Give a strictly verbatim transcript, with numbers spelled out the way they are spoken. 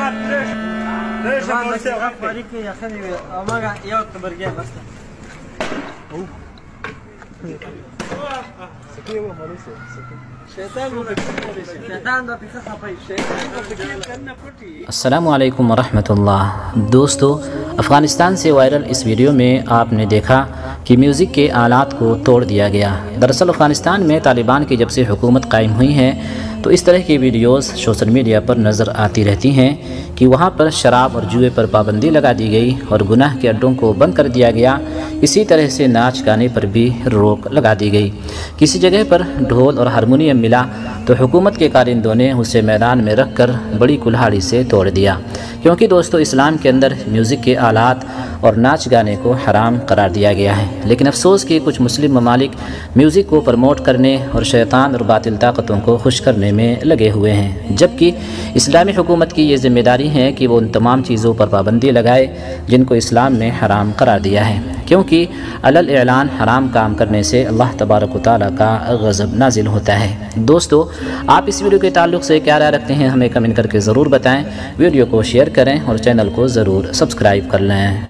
السلام علیکم ورحمۃ اللہ۔ دوستو، افغانستان سے وائرل اس ویڈیو میں آپ نے دیکھا کہ میوزک کے آلات کو توڑ دیا گیا۔ دراصل افغانستان میں طالبان کی جب سے حکومت قائم ہوئی ہے تو اس طرح کی ویڈیوز سوشل میڈیا پر نظر آتی رہتی ہیں کہ وہاں پر شراب اور جوئے پر پابندی لگا دی گئی اور گناہ کے اڈوں کو بند کر دیا گیا۔ اسی طرح سے ناچ گانے پر بھی روک لگا دی گئی۔ کسی جگہ پر ڈھول اور ہارمونیم ملا تو حکومت کے کارندوں نے اسے میدان میں رکھ کر بڑی کلہاڑی سے توڑ دیا، کیونکہ دوستو اسلام کے اندر میوزک کے آلات اور ناچ گانے کو حرام قرار دیا گیا ہے۔ لیکن افسوس کہ کچھ مسلم ممالک میوزک کو پروموٹ کرنے اور شیطان اور باطل طاقتوں کو خوش کرنے میں لگے ہوئے ہیں، جبکہ اسلامی حکومت کی یہ ذمہ داری ہے کہ وہ ان تمام چیزوں پر پابندی لگائے جن کو اسلام نے حرام قرار دیا ہے، کیونکہ علل اعلان حرام کام کرنے سے اللہ تبارک و تعالیٰ کا غضب نازل ہوتا ہے۔ دوستو، آپ اس ویڈیو کے تعلق سے کیا رائے رکھتے ہیں ہمیں کمنٹ کر کے ضرور بتائیں۔ ویڈیو کو شیئر کریں اور چینل کو ضرور سبسکرائب کر لیں۔